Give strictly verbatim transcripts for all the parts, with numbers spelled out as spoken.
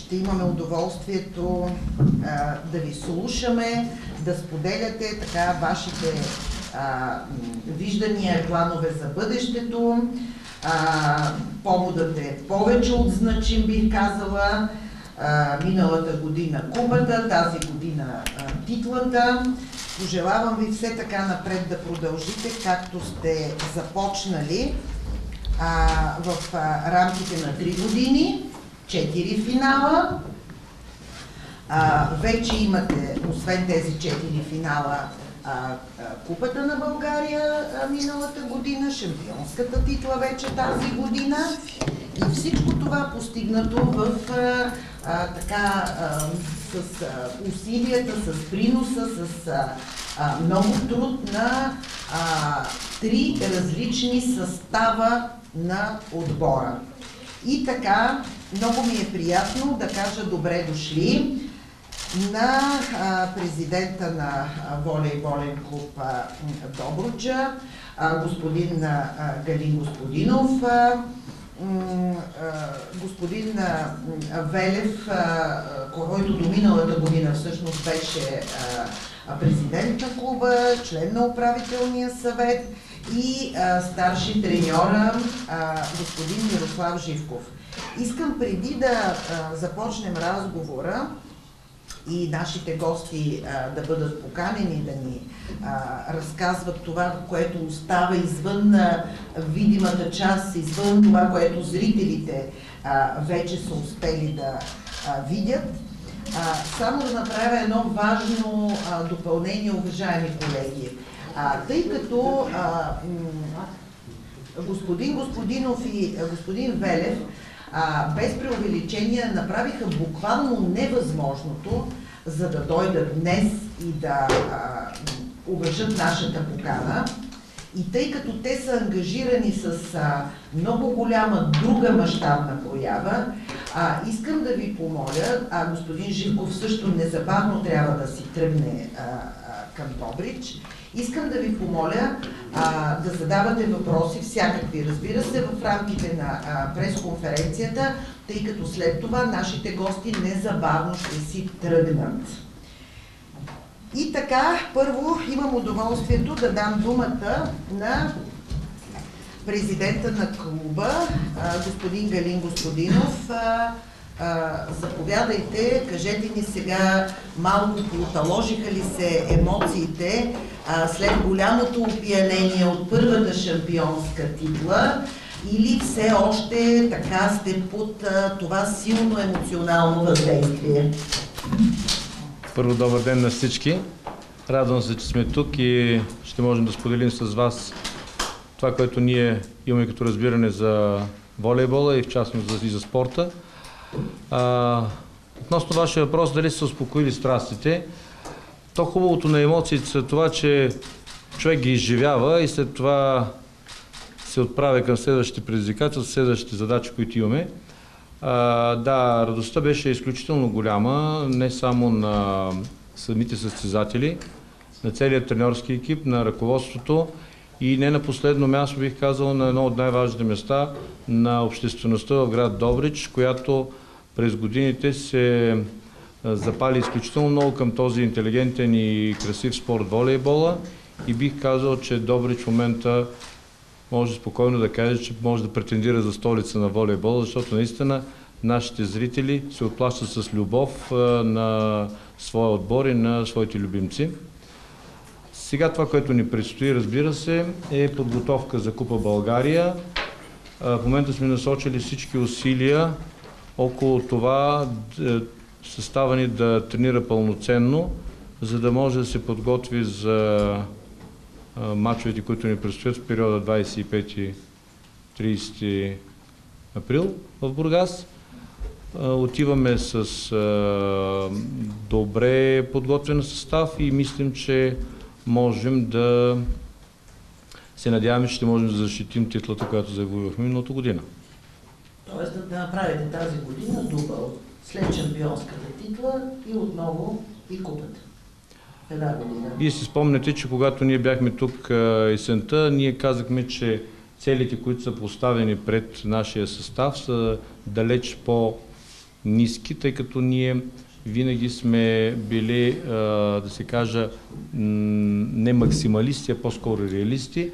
ще имаме удоволствието а, да ви слушаме, да споделяте така вашите а, виждания, планове за бъдещето. А, поводът е повече от значим, бих казала. А, миналата година купата, тази година а, титлата. Пожелавам ви все така напред да продължите, както сте започнали а, в а, рамките на три години, четири финала. А, вече имате, освен тези четири финала, а, а, Купата на България а, миналата година, шампионската титла вече тази година и всичко това постигнато в а, а, така а, с а, усилията, с приноса, с а, а, много труд на а, три различни състава на отбора. И така, много ми е приятно да кажа добре дошли на а, президента на а, волейболен клуб а, Добруджа, а, господин а, Галин Господинов, а, господин а, Велев, а, който до миналата година всъщност беше а, президент на клуба, член на управителния съвет и а, старши треньора а, господин Мирослав Живков. Искам преди да а, започнем разговора и нашите гости а, да бъдат поканени да ни а, разказват това, което остава извън а, видимата част, извън това, което зрителите а, вече са успели да а, видят. А, само да направя едно важно а, допълнение, уважаеми колеги. А, тъй като а, господин Господинов и а, господин Велев а, без преувеличение направиха буквално невъзможното, за да дойдат днес и да а, уважат нашата покана. И тъй като те са ангажирани с а, много голяма друга мащабна проява, а, искам да ви помоля, а господин Живков също незабавно трябва да си тръгне а, а, към Добрич, искам да ви помоля а, да задавате въпроси, всякакви, разбира се, в рамките на а, пресконференцията, тъй като след това нашите гости незабавно ще си тръгнат. И така, първо имам удоволствието да дам думата на президента на клуба, а, господин Галин Господинов. А, а, заповядайте, кажете ни сега малко поталожиха ли се емоциите а, след голямото опиянение от първата шампионска титла или все още така сте под а, това силно емоционално въздействие? Първо, добър ден на всички. Радвам се, че сме тук и ще можем да споделим с вас това, което ние имаме като разбиране за волейбола и в частност и за спорта. А, относно вашия въпрос, дали са успокоили страстите, то хубавото на емоциите са това, че човек ги изживява и след това се отправя към следващите предизвикателства, следващите задачи, които имаме. А, да, радостта беше изключително голяма, не само на самите състезатели, на целият треньорски екип, на ръководството и не на последно място, бих казал, на едно от най-важните места на обществеността в град Добрич, която през годините се запали изключително много към този интелигентен и красив спорт волейбола и бих казал, че Добрич в момента може спокойно да каже, че може да претендира за столица на волейбола, защото наистина нашите зрители се отплащат с любов на своя отбор и на своите любимци. Сега това, което ни предстои, разбира се, е подготовка за Купа България. В момента сме насочили всички усилия около това състава ни да тренира пълноценно, за да може да се подготви за мачовете, които ни предстоят в периода двадесет и пети до тридесети април в Бургас. Отиваме с добре подготвен състав и мислим, че можем да се надяваме, че ще можем да защитим титлата, която завоювахме миналата година. Тоест да направите тази година дубъл след шампионската титла и отново и купата. Една година. Вие си спомняте, че когато ние бяхме тук есента, ние казахме, че целите, които са поставени пред нашия състав, са далеч по ниски, тъй като ние винаги сме били, а, да се кажа, не максималисти, а по-скоро реалисти,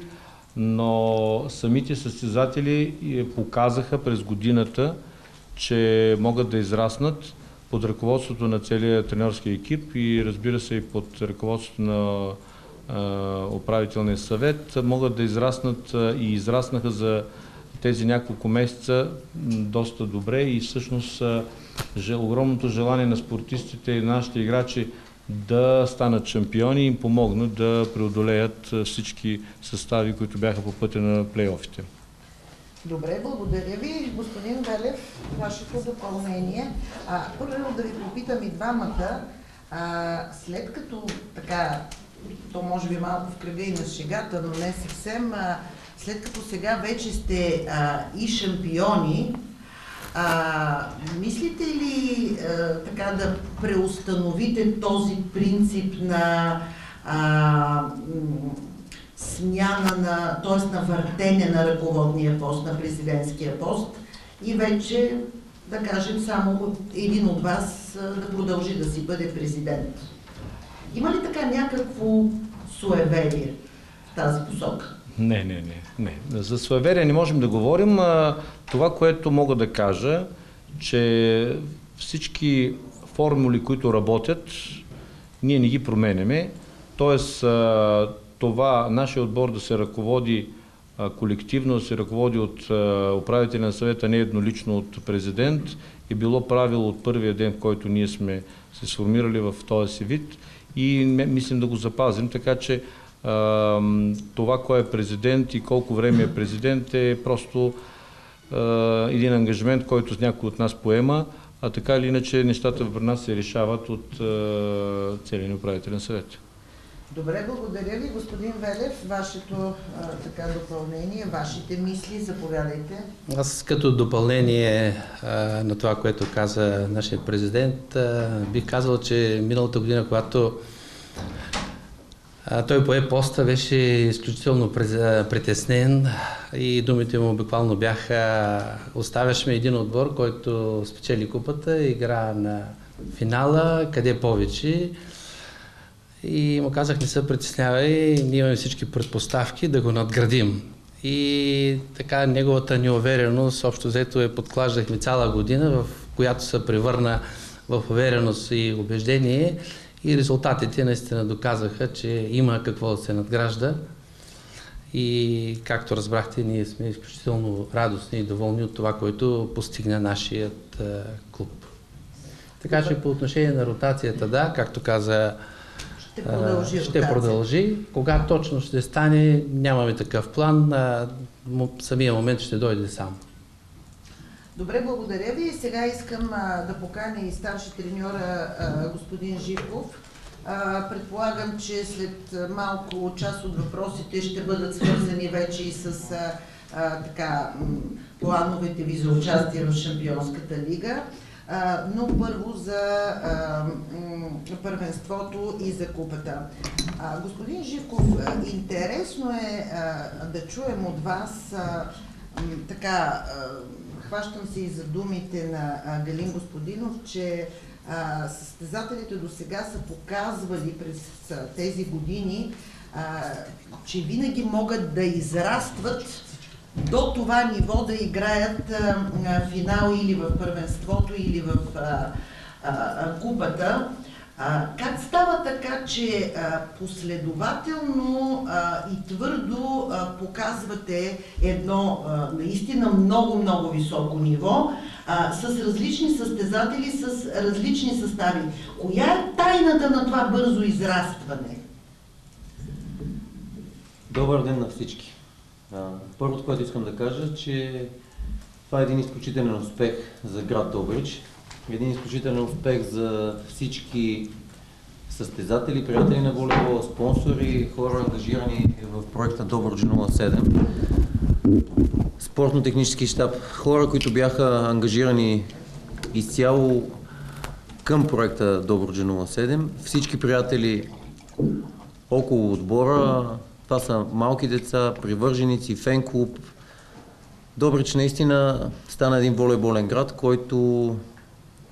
но самите състезатели показаха през годината, че могат да израснат под ръководството на целия тренерски екип и разбира се и под ръководството на а, управителния съвет, могат да израснат а, и израснаха за тези няколко месеца доста добре и всъщност а, огромното желание на спортистите и нашите играчи да станат шампиони им помогна да преодолеят всички състави, които бяха по пътя на плейофите. Добре, благодаря ви. Господин Велев, вашето допълнение. А, първо да ви попитам и двамата, а, след като така, то може би малко в кръга и на шегата, но не съвсем, а, след като сега вече сте а, и шампиони, А, мислите ли а, така да преустановите този принцип на а, смяна на, т.е. на въртене на ръководния пост, на президентския пост и вече, да кажем, само един от вас а, да продължи да си бъде президент? Има ли така някакво суеверие в тази посока? Не, не, не, не. За суеверие не можем да говорим. Това, което мога да кажа, че всички формули, които работят, ние не ги променяме. Тоест, това, нашия отбор да се ръководи колективно, да се ръководи от управителен съвет, а не еднолично от президент, е било правило от първия ден, в който ние сме се сформирали в този си вид и мислим да го запазим, така че това кой е президент и колко време е президент е просто един ангажимент, който някой от нас поема, а така или иначе нещата при нас се решават от целия управителен съвет. Добре, благодаря ви. Господин Велев, вашето а, така допълнение, вашите мисли, заповядайте. Аз като допълнение а, на това, което каза нашия президент, а, бих казал, че миналата година, когато а, той пое поста, беше изключително притеснен и думите му буквално бяха: оставяш ме един отбор, който спечели купата, игра на финала, къде повече. И му казах: не се притеснявай, ние имаме всички предпоставки да го надградим. И така неговата неувереност, общо взето, я подклаждахме цяла година, в която се превърна в увереност и убеждение. И резултатите наистина доказаха, че има какво да се надгражда. И както разбрахте, ние сме изключително радостни и доволни от това, което постигна нашият клуб. Така че по отношение на ротацията, да, както каза, Ще продължи. Ще продължи. Кога точно ще стане, нямаме такъв план. Самия момент ще дойде сам. Добре, благодаря ви. Сега искам а, да поканя и старши треньора а, господин Живков. А, предполагам, че след малко част от въпросите ще бъдат свързани вече и с а, а, така, плановете ви за участие в Шампионската лига. Uh, но първо за uh, първенството и за купата. Uh, господин Живков, uh, интересно е uh, да чуем от вас, uh, така, uh, хващам се и за думите на uh, Галин Господинов, че uh, състезателите до сега са показвали през uh, тези години, uh, че винаги могат да израстват до това ниво да играят а, а, финал или в първенството, или в а, а, купата. А, как става така, че а, последователно а, и твърдо а, показвате едно а, наистина много-много високо ниво а, с различни състезатели, с различни състави? Коя е тайната на това бързо израстване? Добър ден на всички! Първото, което искам да кажа, че това е един изключителен успех за град Добрич, един изключителен успех за всички състезатели, приятели на волейбола, спонсори, хора ангажирани в проекта Добруджа нула седем, спортно-технически щаб, хора, които бяха ангажирани изцяло към проекта Добруджа нула седем, всички приятели около отбора. Това са малки деца, привърженици, фен-клуб. Добрич наистина стана един волейболен град, който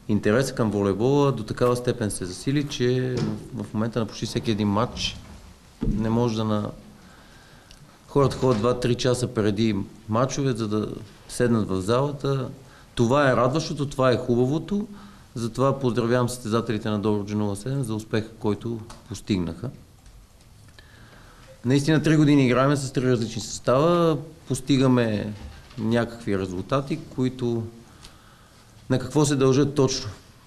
интересът към волейбола до такава степен се засили, че в, в момента на почти всеки един матч не може да на... Хората ходят два-три часа преди матчове, за да седнат в залата. Това е радващото, това е хубавото. Затова поздравявам състезателите на Добруджа нула седем за успеха, който постигнаха. Наистина три години играем с три различни състава, постигаме някакви резултати, които на какво се дължат точно.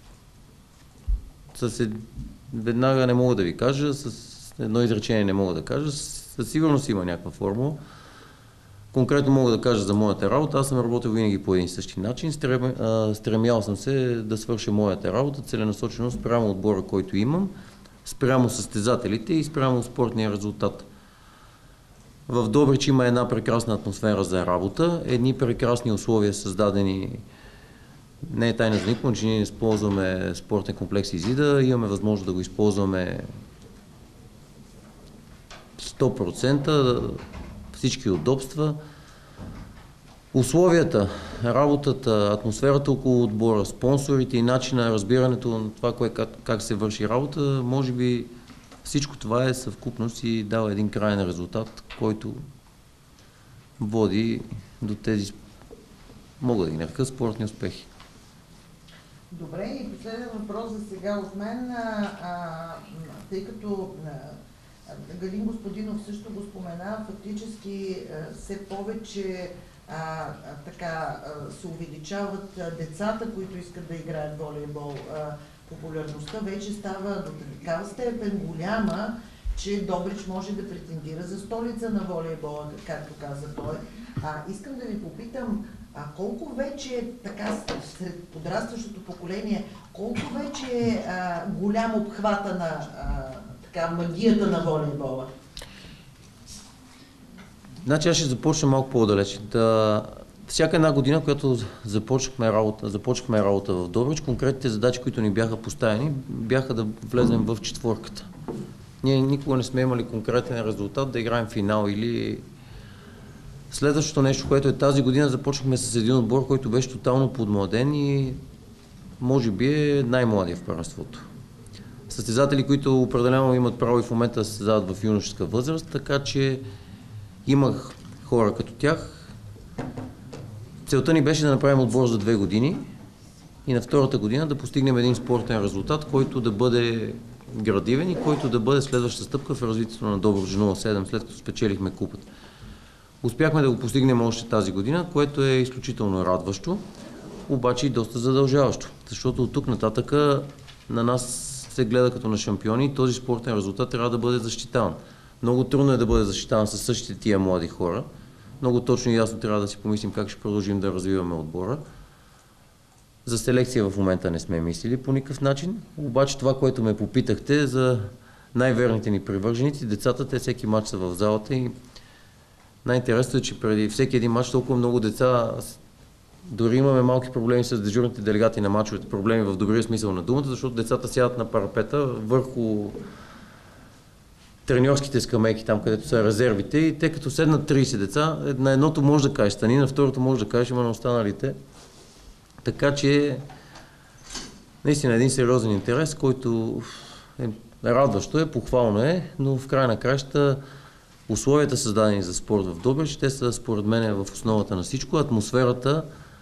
С веднага не мога да ви кажа, с едно изречение не мога да кажа, със сигурност има някаква формула. Конкретно мога да кажа за моята работа, аз съм работил винаги по един и същи начин, Стрем, а, стремял съм се да свърша моята работа, целенасочено спрямо отбора, който имам, спрямо състезателите и спрямо спортния резултат. В Добрич има една прекрасна атмосфера за работа, едни прекрасни условия създадени. Не е тайна за никого, че ние използваме спортен комплекс Изида, имаме възможност да го използваме сто процента, всички удобства. Условията, работата, атмосферата около отбора, спонсорите и начина, разбирането на това, кое, как, как се върши работа, може би всичко това е съвкупност и дава един крайен резултат, който води до тези, мога да ги нарека, спортни успехи. Добре, и последен въпрос за сега от мен, а, а, тъй като а, Галин Господинов също го спомена, фактически а, все повече а, а, така а, се увеличават а, децата, които искат да играят волейбол. А, популярността вече става до такава степен голяма, че Добрич може да претендира за столица на волейбола, както каза той. А, искам да ви попитам, а колко вече, така сред подрастващото поколение, колко вече е а, голям обхвата на а, така, магията на волейбола? Значи аз ще започна малко по-далеч. Да, всяка една година, когато започнахме работа, започнахме работа в Добрич, конкретните задачи, които ни бяха поставени, бяха да влезем в четворката. Ние никога не сме имали конкретен резултат да играем финал или... Следващото нещо, което е тази година, започнахме с един отбор, който беше тотално подмладен и може би е най-младия в първенството. Състезатели, които определено имат право и в момента да се състезават в юношеска възраст, така че имах хора като тях. Целта ни беше да направим отбор за две години и на втората година да постигнем един спортен резултат, който да бъде градивен и който да бъде следваща стъпка в развитието на Добруджа нула седем, след като спечелихме купата. Успяхме да го постигнем още тази година, което е изключително радващо, обаче и доста задължаващо, защото от тук нататъка на нас се гледа като на шампиони и този спортен резултат трябва да бъде защитаван. Много трудно е да бъде защитаван със същите тия млади хора. Много точно и ясно трябва да си помислим как ще продължим да развиваме отбора. За селекция в момента не сме мислили по никакъв начин, обаче това, което ме попитахте за най-верните ни привърженици, децата, те всеки матч са в залата и най-интересното е, че преди всеки един матч толкова много деца, дори имаме малки проблеми с дежурните делегати на матчовете, проблеми в добрия смисъл на думата, защото децата сядат на парапета върху треньорските скамейки, там където са резервите и те като седнат трийсет деца, на едното може да кажеш стани, на второто може да кажеш има на останалите. Така че наистина един сериозен интерес, който е радващо е, похвално е, но в края на краща условията създадени за спорт в Добрич, те са според мен в основата на всичко. Атмосферата,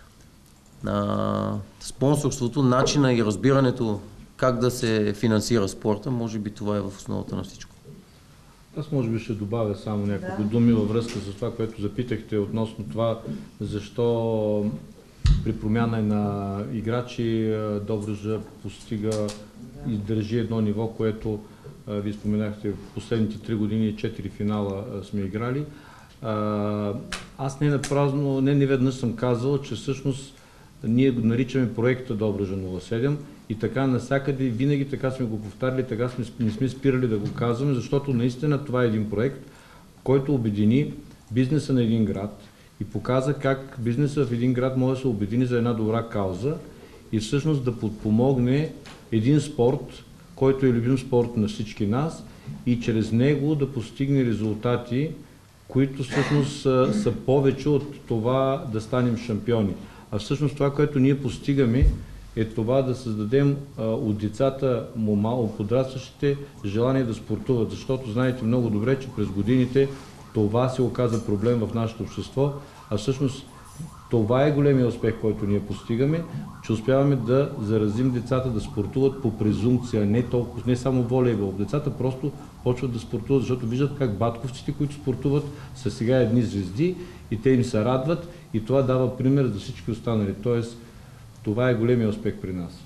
на спонсорството, начина и разбирането как да се финансира спорта, може би това е в основата на всичко. Аз може би ще добавя само няколко да. думи във връзка с това, което запитахте относно това, защо при промяна на играчи Добруджа постига и държи едно ниво, което ви споменахте в последните три години, четири финала сме играли. Аз не напразно, не неведнъж съм казал, че всъщност ние го наричаме проекта Добруджа нула седем и така насякъде, винаги така сме го повтаряли, така сме, не сме спирали да го казваме, защото наистина това е един проект, който обедини бизнеса на един град и показа как бизнеса в един град може да се обедини за една добра кауза и всъщност да подпомогне един спорт, който е любим спорт на всички нас и чрез него да постигне резултати, които всъщност са, са повече от това да станем шампиони. А всъщност това, което ние постигаме, е това да създадем а, от децата, мало подрастващите, желание да спортуват, защото знаете много добре, че през годините това се оказа проблем в нашето общество, а всъщност това е големия успех, който ние постигаме, че успяваме да заразим децата да спортуват по презумпция, не толкова, не само волейбол. Децата просто почват да спортуват, защото виждат как батковците, които спортуват, са сега едни звезди и те им се радват и това дава пример за всички останали. Тоест, това е големия успех при нас.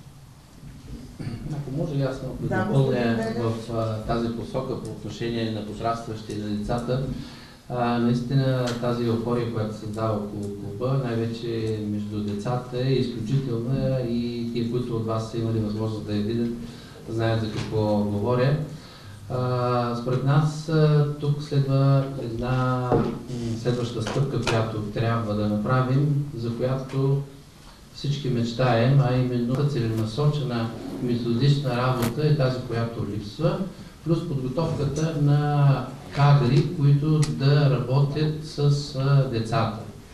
Ако може ясно да Да, допълня господин в а, тази посока по отношение на подрастващите и на децата, а, наистина тази еуфория, която се създава около клуба, най-вече между децата е изключителна и тия, които от вас са имали възможност да я видят, знаят за какво говоря. А, според нас тук следва една следваща стъпка, която трябва да направим, за която всички мечтаем, а именно целенасочена методична работа е тази, която липсва, плюс подготовката на кадри, които да работят с децата.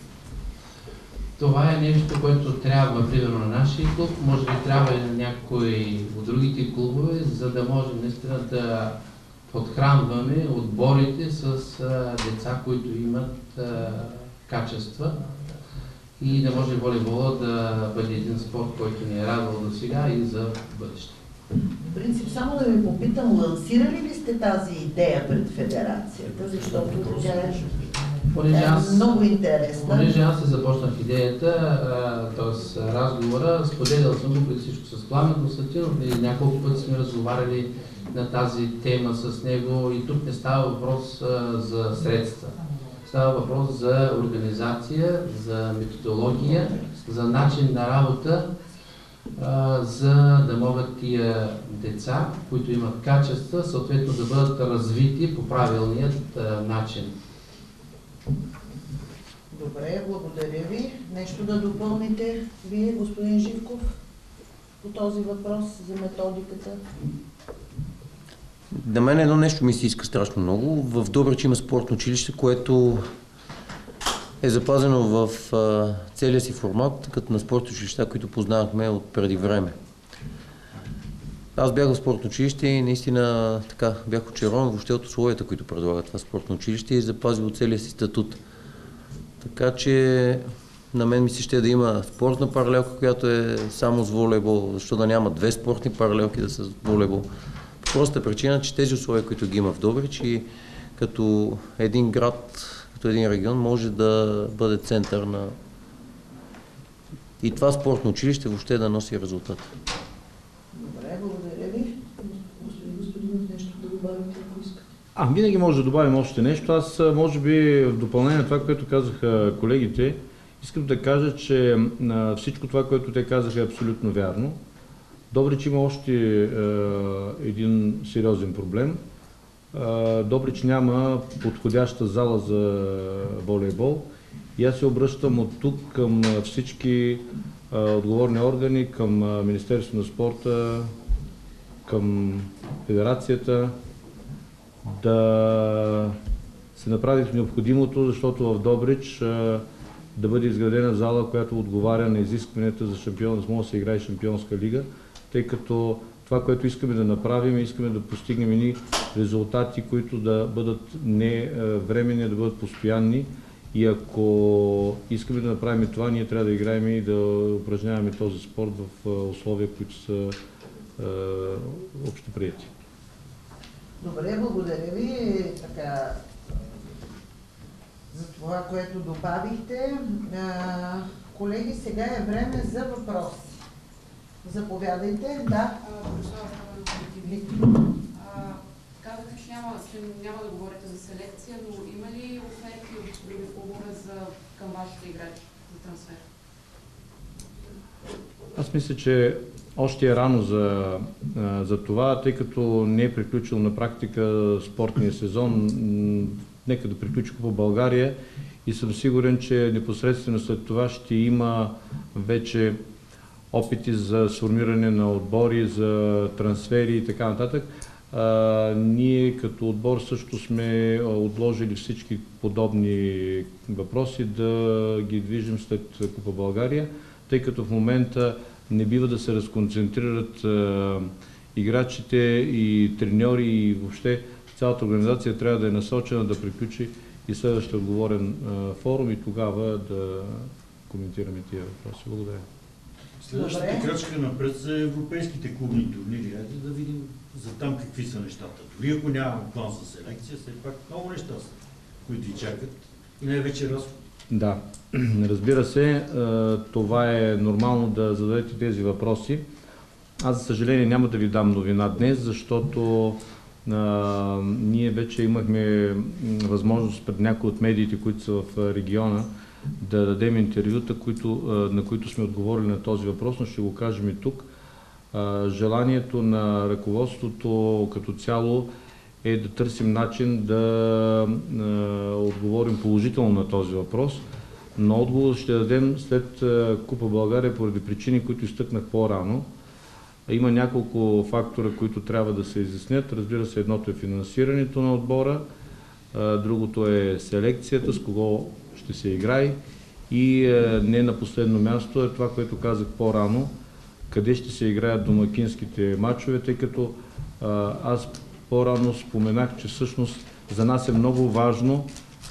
Това е нещо, което трябва, примерно, на нашия клуб, може би трябва и на някои от другите клубове, за да можем наистина да подхранваме отборите с деца, които имат качества и да може волейбола да бъде един спорт, който ни е радвал до сега и за бъдеще. В принцип, само да ви попитам, лансирали ли сте тази идея пред федерацията, защото тя е, Понеже аз, много интересна. понеже аз се започнах идеята, т.е. разговора, споделял съм го преди всичко с Пламен Константинов и няколко пъти сме разговаряли на тази тема с него и тук не става въпрос а, за средства. Става въпрос за организация, за методология, за начин на работа, а, за да могат тия деца, които имат качества, съответно да бъдат развити по правилният а, начин. Добре, благодаря ви. Нещо да допълните вие, господин Живков, по този въпрос за методиката? На мен едно нещо ми се иска страшно много. В Добрич има спортно училище, което е запазено в а, целия си формат, като на спортни училища, които познавахме от преди време. Аз бях в спортно училище и наистина така бях очарован въобще от условията, които предлага това спортно училище и запазило целия си статут. Така че на мен ми се ще да има спортна паралелка, която е само с волейбол, защо да няма две спортни паралелки да са с волейбол. По проста причина, че тези условия, които ги има в Добрич и като един град, като един регион, може да бъде център на и това спортно училище въобще да носи резултат. Добре, благодаря ви. Господин Господинов, нещо да добавите, ако искате. А, винаги може да добавим още нещо. Аз, може би, в допълнение на това, което казаха колегите, искам да кажа, че а, всичко това, което те казаха, е абсолютно вярно. Добрич има още а, един сериозен проблем. А, Добрич няма подходяща зала за волейбол. И аз се обръщам от тук към всички а, отговорни органи, към а, Министерството на спорта, към Федерацията, да се направи необходимото, защото в Добрич а, да бъде изградена зала, която отговаря на изискванията за шампион, да може да се играе шампионска лига, тъй като това, което искаме да направим, искаме да постигнем едни резултати, които да бъдат не временни, да бъдат постоянни. И ако искаме да направим това, ние трябва да играем и да упражняваме този спорт в условия, които са е, общоприети. Добре, благодаря ви така, за това, което добавихте. А, колеги, сега е време за въпроси. Заповядайте. Да. Казахте, че няма, че няма да говорите за селекция, но има ли оферти от други клубове за, към вашите играчи за трансфер? Аз мисля, че още е рано за, за това, тъй като не е приключил на практика спортния сезон. Нека да приключи по България и съм сигурен, че непосредствено след това ще има вече опити за сформиране на отбори, за трансфери и така нататък. А, ние като отбор също сме отложили всички подобни въпроси да ги движим след Купа България, тъй като в момента не бива да се разконцентрират а, играчите и треньори и въобще цялата организация трябва да е насочена да приключи и следващия отговорен а, форум и тогава да коментираме тия въпроси. Благодаря. Следващата крачка напред са европейските клубни турнири. Хайде да видим за там какви са нещата. Дори ако нямаме план за селекция, все пак много неща са, които ви чакат и най-вече разход. Да, разбира се, това е нормално да зададете тези въпроси. Аз, за съжаление, няма да ви дам новина днес, защото а, ние вече имахме възможност пред някои от медиите, които са в региона, да дадем интервюта, които, на които сме отговорили на този въпрос, но ще го кажем и тук. А, желанието на ръководството като цяло е да търсим начин да а, отговорим положително на този въпрос, но отговор ще дадем след а, Купа България поради причини, които изтъкнах по-рано. Има няколко фактора, които трябва да се изяснят. Разбира се, едното е финансирането на отбора, а, другото е селекцията, с кого ще се играе и а, не на последно място е това, което казах по-рано, къде ще се играят домакинските матчове, тъй като а, аз по-рано споменах, че всъщност за нас е много важно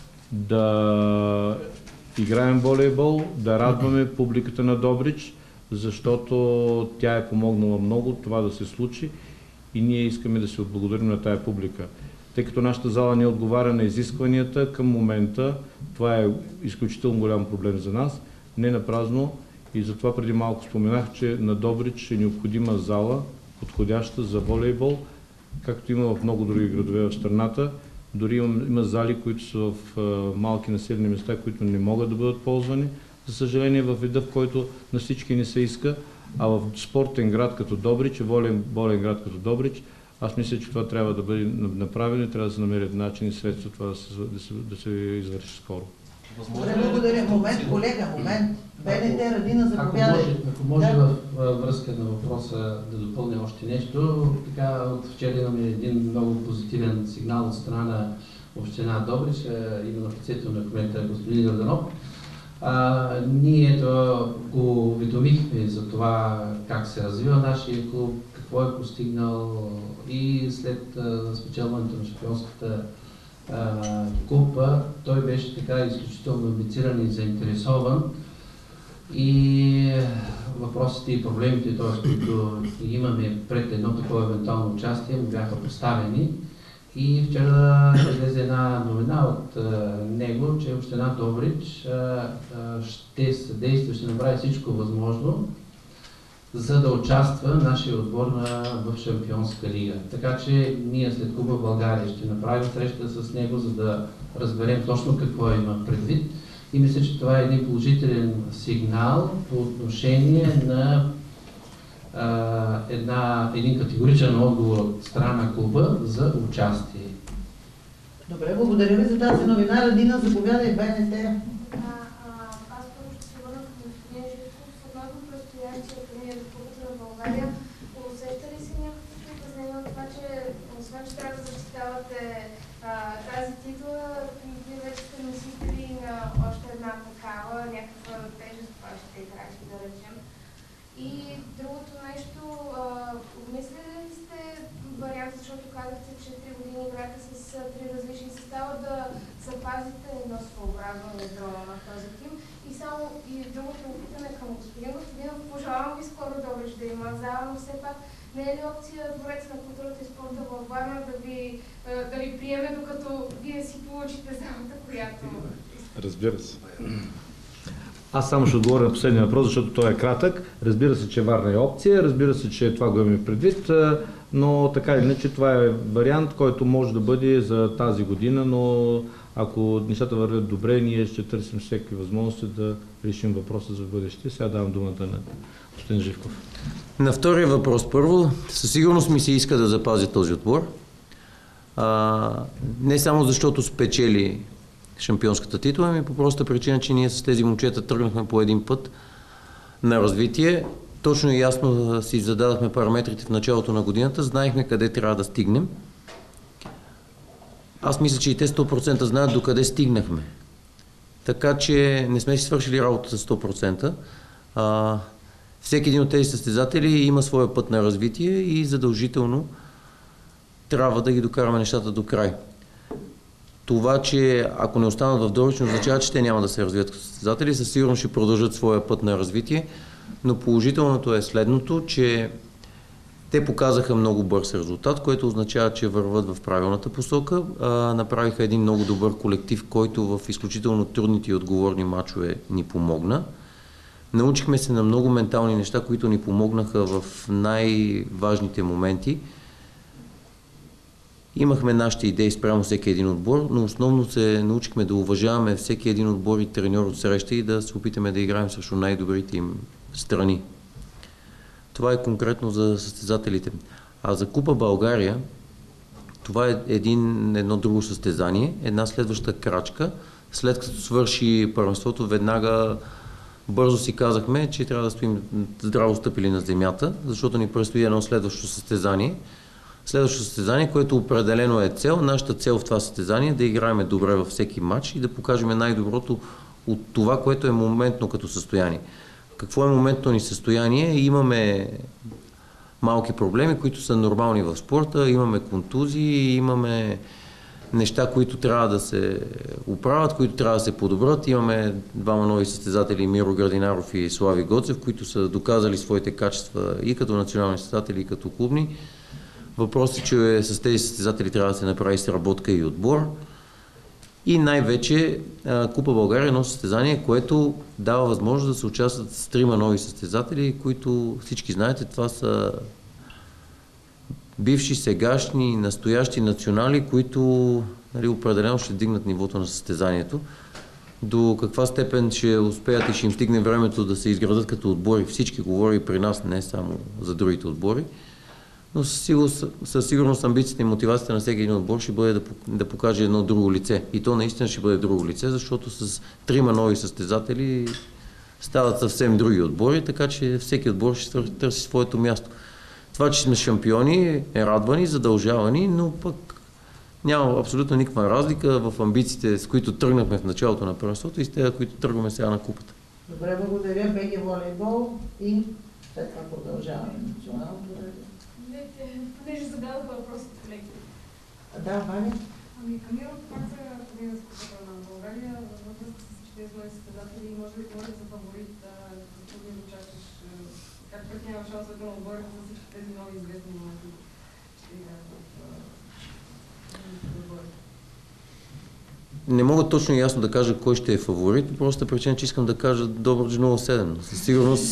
да играем волейбол, да радваме публиката на Добрич, защото тя е помогнала много това да се случи и ние искаме да се отблагодарим на тая публика. Тъй като нашата зала не отговаря на изискванията към момента, това е изключително голям проблем за нас, не напразно и затова преди малко споменах, че на Добрич е необходима зала, подходяща за волейбол, както има в много други градове в страната. Дори има, има зали, които са в а, малки населени места, които не могат да бъдат ползвани. За съжаление, в вида, в който на всички не се иска, а в спортен град като Добрич, волейболен град като Добрич, аз мисля, че това трябва да бъде направено и трябва да се намерят начин и средства това да се, да се, да се извърши скоро. Добре, благодаря. Момент, колега, момент. БНТ, Радина, заповядай. Ако може, ако може да. в връзка на въпроса да допълня още нещо, така от вчера имаме един много позитивен сигнал от страна на община Добрич, именно в лицето на кмета господин Йорданов. А, ние ето, го уведомихме за това как се развива нашия клуб, какво е постигнал и след а, спечелването на шампионската а, купа, той беше така изключително амбициран и заинтересован и въпросите и проблемите, т.е. които имаме пред едно такова евентуално участие, му бяха поставени. И вчера излезе една новина от а, него, че община Добрич а, а, ще съдейства, ще направи всичко възможно, за да участва нашия отбор на, в Шампионска лига. Така че ние след Купа България ще направим среща с него, за да разберем точно какво има предвид. И мисля, че това е един положителен сигнал по отношение на Uh, една, един категоричен отговор от страна на клуба за участие. Добре, благодаря ви за тази новина. Радина, заповядай, БНТ. Аз първо ще се върна към господин Живков. Относно предстоящия турнир в Купата на България, усеща ли се някакво притеснение от това, че освен, че трябва да защитавате а, тази титла, вие вече сте носители на още една такава, някаква тежест в вашите играчи, да речем. И другото нещо, обмислили ли сте варианта, защото казахте, че три години играете с три различни състава, да запазите едно своеобразно ядро на този тим. И само и другото опитане към господин Господинов, пожелавам ви скоро Добрич да има зала, но все пак не е ли опция Дворец на културата и спорта във Варна да ви, да ви приеме, докато вие си получите залата, която... Разбира се. Аз само ще отговоря на последния въпрос, защото той е кратък. Разбира се, че Варна е опция, разбира се, че това го имаме предвид, но така или иначе това е вариант, който може да бъде за тази година, но ако нещата вървят добре, ние ще търсим всеки възможности да решим въпроса за бъдеще. Сега давам думата на господин Живков. На втория въпрос първо, със сигурност ми се иска да запази този отбор. А, не само защото спечели шампионската титла, ами по проста причина, че ние с тези момчета тръгнахме по един път на развитие. Точно и ясно си зададахме параметрите в началото на годината, знаехме къде трябва да стигнем. Аз мисля, че и те сто процента знаят докъде стигнахме. Така че не сме си свършили работата сто процента. А, всеки един от тези състезатели има своя път на развитие и задължително трябва да ги докараме нещата до край. Това, че ако не останат в Добрич, означава, че те няма да се развият като състезатели, със сигурност ще продължат своя път на развитие, но положителното е следното, че те показаха много бърз резултат, което означава, че върват в правилната посока. А, направиха един много добър колектив, който в изключително трудните и отговорни мачове ни помогна. Научихме се на много ментални неща, които ни помогнаха в най-важните моменти. Имахме нашите идеи спрямо всеки един отбор, но основно се научихме да уважаваме всеки един отбор и треньор от среща и да се опитаме да играем срещу най-добрите им страни. Това е конкретно за състезателите. А за Купа България, това е един, едно друго състезание, една следваща крачка. След като свърши първенството, веднага бързо си казахме, че трябва да стоим здраво стъпили на земята, защото ни предстои едно следващо състезание. Следващото състезание, което определено е цел. Нашата цел в това състезание е да играем добре във всеки матч и да покажем най-доброто от това, което е моментно като състояние. Какво е моментно ни състояние? Имаме малки проблеми, които са нормални в спорта, имаме контузии, имаме неща, които трябва да се оправят, които трябва да се подобрят. Имаме двама нови състезатели, Миро Градинаров и Слави Гоцев, които са доказали своите качества и като национални състезатели, и като клубни. Въпросът е, че с тези състезатели трябва да се направи сработка и отбор. И най-вече Купа България е едно състезание, което дава възможност да се участват с трима нови състезатели, които всички знаете, това са бивши, сегашни, настоящи национали, които, нали, определено ще дигнат нивото на състезанието. До каква степен ще успеят и ще им стигне времето да се изградат като отбори, всички говори при нас, не само за другите отбори. Но със сигурност, със сигурност амбицията и мотивацията на всеки един отбор ще бъде да, да покаже едно друго лице. И то наистина ще бъде друго лице, защото с трима нови състезатели стават съвсем други отбори, така че всеки отбор ще търси своето място. Това, че сме шампиони, е радвани, задължавани, но пък няма абсолютно никаква разлика в амбициите, с които тръгнахме в началото на първенството и с тези, които тръгваме сега на купата. Добре, благодаря. БГ волейбол и след това продължаваме националното радио. Понеже зададох въпросите, колеги. Да, Ваня. Ами, Камила, пак за победа с Купата на България, във връзка с всички тези нови състезатели, може би говорите за фаворит, за да участваш, как пък няма шансовете на отборите за всички тези нови известни моменти, ще играят в отборите? Не мога точно и ясно да кажа кой ще е фаворит, просто причина, че искам да кажа Добрич нула седем. Със сигурност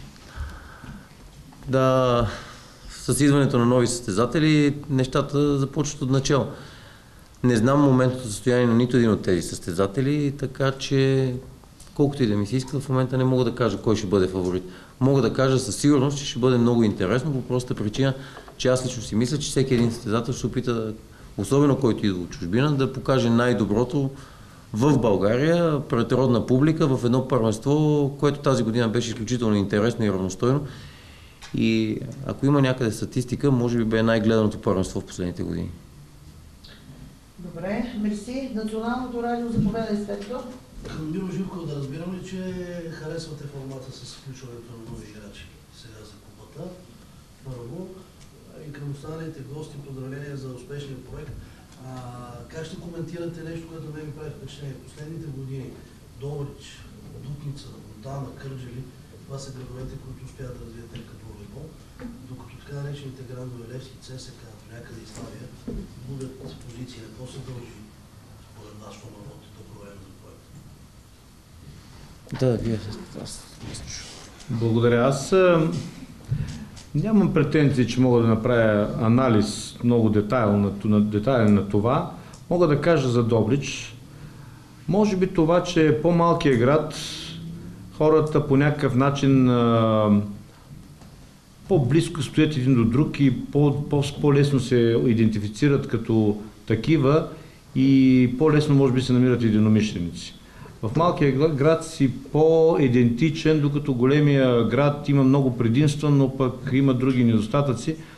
да... С идването на нови състезатели, нещата започват от начало. Не знам моментното състояние на нито един от тези състезатели, така че колкото и да ми се иска, в момента не мога да кажа кой ще бъде фаворит. Мога да кажа със сигурност, че ще бъде много интересно, по простата причина, че аз лично си мисля, че всеки един състезател ще се опита, особено който идва от чужбина, да покаже най-доброто в България, пред родна публика, в едно първенство, което тази година беше изключително интересно и равностойно. И ако има някъде статистика, може би бе най-гледаното първенство в последните години. Добре, мерси. Националното радио, заповядай, Светло. Миро Живков, да разбираме, че харесвате формата с включването на нови играчи сега за купата. Първо. И към останалите гости, поздравления за успешния проект. А, как ще коментирате нещо, което ме ми прави впечатление? Последните години Добрич, Дупница, Монтана, Кърджали, това са градовете, които успяват да развият като волейбол, докато така наречените грандове Левски, ЦСКА, някъде и Славия, губят позиции. Какво се дължи според вас, що работи добро време за проекта? Да, вие. Аз Благодаря. Аз а, нямам претенции, че мога да направя анализ много детайлен на, детайлен на това. Мога да кажа за Добрич. Може би това, че е по-малкият град, хората по някакъв начин а, по-близко стоят един до друг и по-лесно се идентифицират като такива и по-лесно може би се намират единомишленици. В малкия град си по-идентичен, докато големия град има много предимства, но пък има други недостатъци.